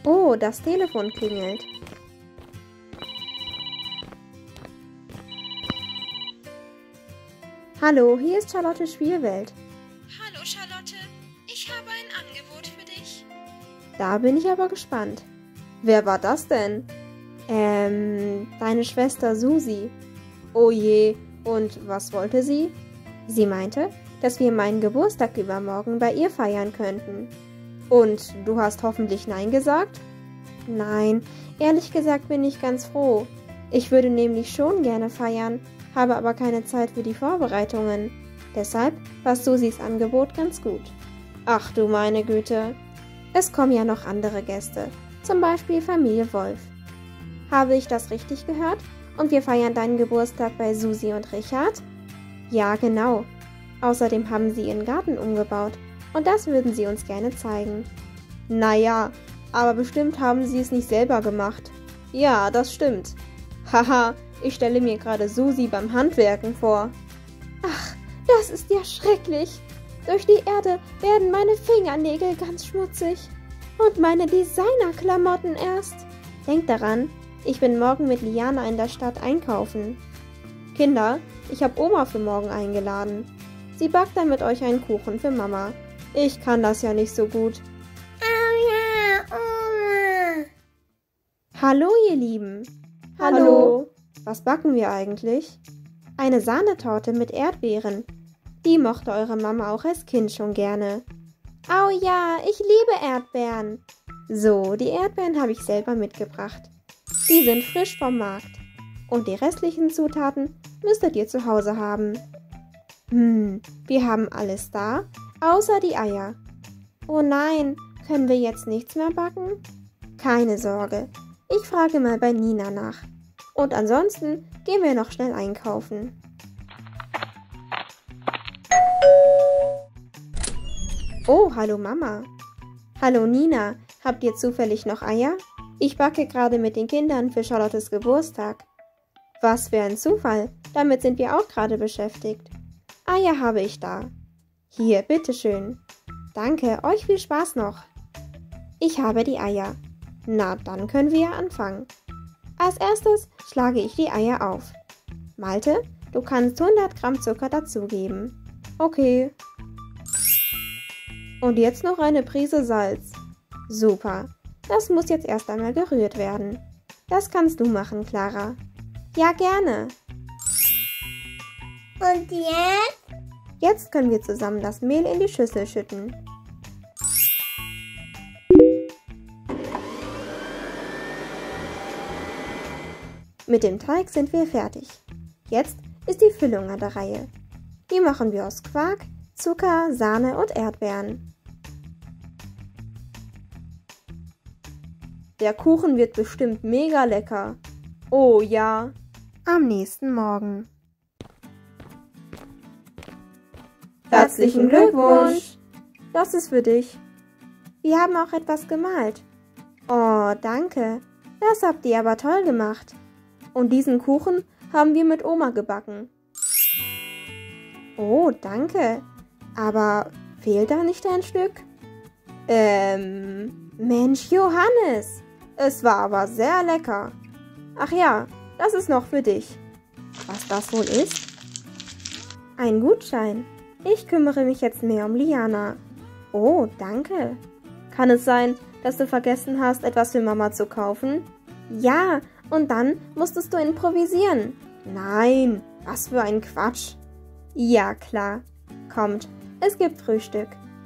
Oh, das Telefon klingelt. Hallo, hier ist Charlottes Spielwelt. Hallo Charlotte, ich habe ein Angebot für dich. Da bin ich aber gespannt. Wer war das denn? Deine Schwester Susi. Oh je, und was wollte sie? Sie meinte, dass wir meinen Geburtstag übermorgen bei ihr feiern könnten. Und du hast hoffentlich Nein gesagt? Nein, ehrlich gesagt bin ich ganz froh. Ich würde nämlich schon gerne feiern, habe aber keine Zeit für die Vorbereitungen. Deshalb passt Susis Angebot ganz gut. Ach du meine Güte. Es kommen ja noch andere Gäste, zum Beispiel Familie Wolf. Habe ich das richtig gehört? Und wir feiern deinen Geburtstag bei Susi und Richard? Ja, genau. Außerdem haben sie ihren Garten umgebaut und das würden sie uns gerne zeigen. Naja, aber bestimmt haben sie es nicht selber gemacht. Ja, das stimmt. Haha, ich stelle mir gerade Susi beim Handwerken vor. Ach, das ist ja schrecklich. Durch die Erde werden meine Fingernägel ganz schmutzig. Und meine Designerklamotten erst. Denkt daran, ich bin morgen mit Liana in der Stadt einkaufen. Kinder, ich habe Oma für morgen eingeladen. Sie backt dann mit euch einen Kuchen für Mama. Ich kann das ja nicht so gut. Oh ja, Oma. Hallo, ihr Lieben. Hallo. Was backen wir eigentlich? Eine Sahnetorte mit Erdbeeren. Die mochte eure Mama auch als Kind schon gerne. Oh ja, ich liebe Erdbeeren. So, die Erdbeeren habe ich selber mitgebracht. Die sind frisch vom Markt. Und die restlichen Zutaten müsstet ihr zu Hause haben. Wir haben alles da, außer die Eier. Oh nein, können wir jetzt nichts mehr backen? Keine Sorge, ich frage mal bei Nina nach. Und ansonsten gehen wir noch schnell einkaufen. Oh, hallo Mama. Hallo Nina, habt ihr zufällig noch Eier? Ich backe gerade mit den Kindern für Charlottes Geburtstag. Was für ein Zufall, damit sind wir auch gerade beschäftigt. Eier habe ich da. Hier, bitteschön. Danke, euch viel Spaß noch. Ich habe die Eier. Na, dann können wir ja anfangen. Als erstes schlage ich die Eier auf. Malte, du kannst 100 Gramm Zucker dazugeben. Okay. Und jetzt noch eine Prise Salz. Super. Das muss jetzt erst einmal gerührt werden. Das kannst du machen, Clara. Ja, gerne. Und jetzt? Jetzt können wir zusammen das Mehl in die Schüssel schütten. Mit dem Teig sind wir fertig. Jetzt ist die Füllung an der Reihe. Die machen wir aus Quark, Zucker, Sahne und Erdbeeren. Der Kuchen wird bestimmt mega lecker. Oh ja. Am nächsten Morgen. Herzlichen Glückwunsch! Das ist für dich. Wir haben auch etwas gemalt. Oh, danke. Das habt ihr aber toll gemacht. Und diesen Kuchen haben wir mit Oma gebacken. Oh, danke. Aber fehlt da nicht ein Stück? Mensch, Johannes. Es war aber sehr lecker. Ach ja, das ist noch für dich. Was das wohl ist? Ein Gutschein. Ich kümmere mich jetzt mehr um Liana. Oh, danke. Kann es sein, dass du vergessen hast, etwas für Mama zu kaufen? Ja, und dann musstest du improvisieren. Nein, was für ein Quatsch. Ja, klar. Kommt, es gibt Frühstück.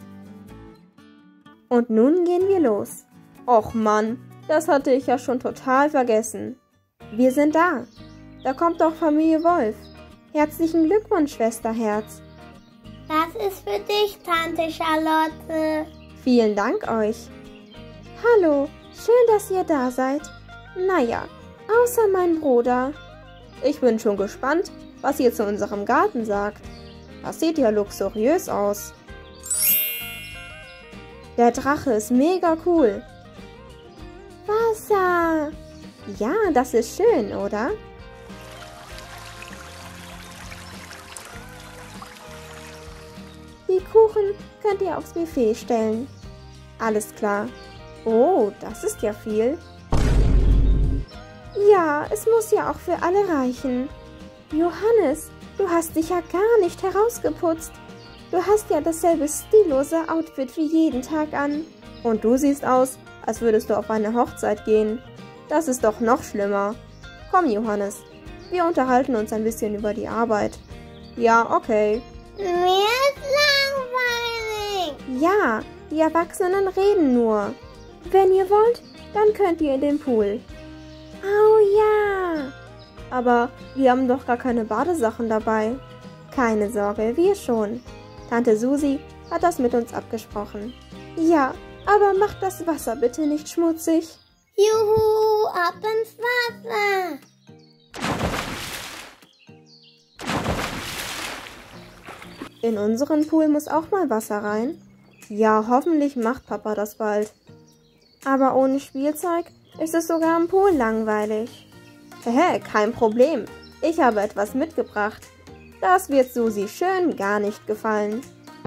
Und nun gehen wir los. Och Mann, das hatte ich ja schon total vergessen. Wir sind da. Da kommt doch Familie Wolf. Herzlichen Glückwunsch, Schwesterherz. Das ist für dich, Tante Charlotte. Vielen Dank euch. Hallo, schön, dass ihr da seid. Naja, außer mein Bruder. Ich bin schon gespannt, was ihr zu unserem Garten sagt. Das sieht ja luxuriös aus. Der Drache ist mega cool. Wasser. Ja, das ist schön, oder? Die Kuchen könnt ihr aufs Buffet stellen. Alles klar. Oh, das ist ja viel. Ja, es muss ja auch für alle reichen. Johannes, du hast dich ja gar nicht herausgeputzt. Du hast ja dasselbe stillose Outfit wie jeden Tag an. Und du siehst aus, als würdest du auf eine Hochzeit gehen. Das ist doch noch schlimmer. Komm, Johannes, wir unterhalten uns ein bisschen über die Arbeit. Ja, okay. Mir ist langweilig. Ja, die Erwachsenen reden nur. Wenn ihr wollt, dann könnt ihr in den Pool. Oh ja. Aber wir haben doch gar keine Badesachen dabei. Keine Sorge, wir schon. Tante Susi hat das mit uns abgesprochen. Ja, aber macht das Wasser bitte nicht schmutzig. Juhu, ab ins Wasser. In unseren Pool muss auch mal Wasser rein. Ja, hoffentlich macht Papa das bald. Aber ohne Spielzeug ist es sogar im Pool langweilig. Hehe, kein Problem. Ich habe etwas mitgebracht. Das wird Susi schön gar nicht gefallen.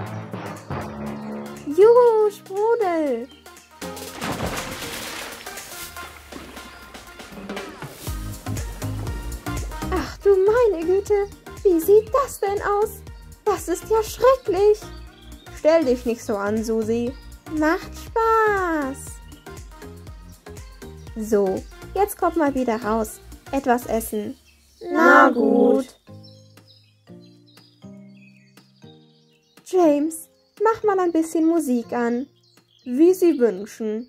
Juhu, Sprudel! Ach du meine Güte, wie sieht das denn aus? Das ist ja schrecklich. Stell dich nicht so an, Susi. Macht Spaß. So, jetzt kommt mal wieder raus. Etwas essen. Na gut. James, mach mal ein bisschen Musik an. Wie Sie wünschen.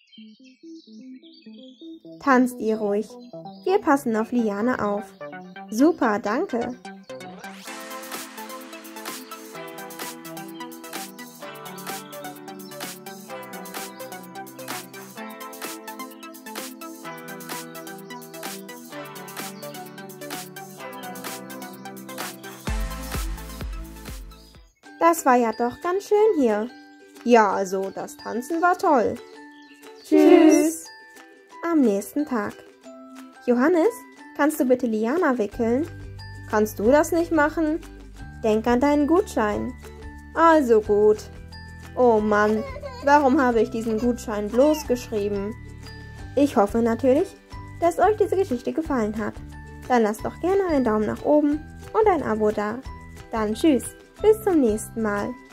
Tanzt ihr ruhig. Wir passen auf Liane auf. Super, danke. Das war ja doch ganz schön hier. Ja, also das Tanzen war toll. Tschüss. Am nächsten Tag. Johannes, kannst du bitte Liana wickeln? Kannst du das nicht machen? Denk an deinen Gutschein. Also gut. Oh Mann, warum habe ich diesen Gutschein bloß geschrieben? Ich hoffe natürlich, dass euch diese Geschichte gefallen hat. Dann lasst doch gerne einen Daumen nach oben und ein Abo da. Dann tschüss. Bis zum nächsten Mal.